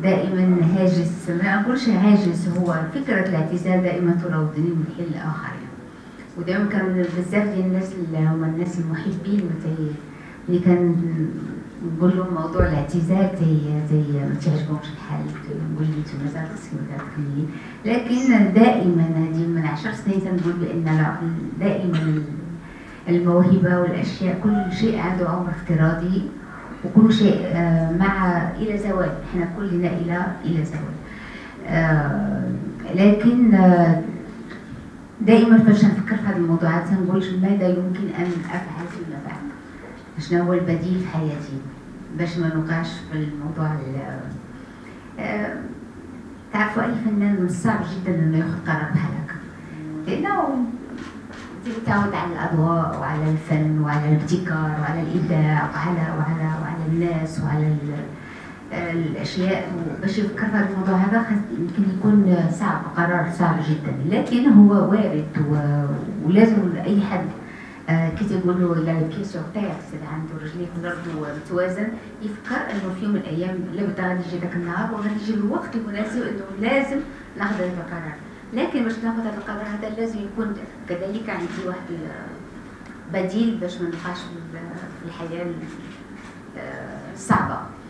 دائما هاجس، ما نقولش هاجس، هو فكرة الاعتزال دائما تراودني من حين لآخر يعني. ودائما كان بزاف ديال الناس اللي هما الناس المحبين اللي كان نقول لهم موضوع الاعتزال زي ما تعجبهمش الحال، نقول لي انتم مازال خصكم تكملي. لكن دائما هذه من 10 سنين تنقول بان لا، دائما الموهبه والاشياء كل شيء عنده عمر افتراضي، وكل شيء مع الى زوال، احنا كلنا الى زوال. لكن دائما فاش نفكر في هذه الموضوعات تنقول ماذا يمكن ان افعل فيما بعد، شنو هو البديل في حياتي باش ما نوقعش في الموضوع. تعرفوا اي فنان من الصعب جدا انه ياخذ قرار بحال هكا، لانه تعود على الاضواء وعلى الفن وعلى الابتكار وعلى الابداع وعلى الناس وعلى الاشياء، باش يفكر في هذا الموضوع هذا يمكن يكون صعب، قرار صعب جدا، لكن هو وارد ولازم اي حد كي تقول له لا بيي سور تيغ، عنده رجليه في الارض ومتوازن، يفكر انه في يوم من الايام لابد غادي يجي ذاك النهار وغادي يجي الوقت المناسب انه لازم ناخذ هذا القرار. لكن باش ناخذ هذا القرار هذا لازم يكون كذلك عندي واحد بديل باش ما نبقاش في الحياه الصعبه.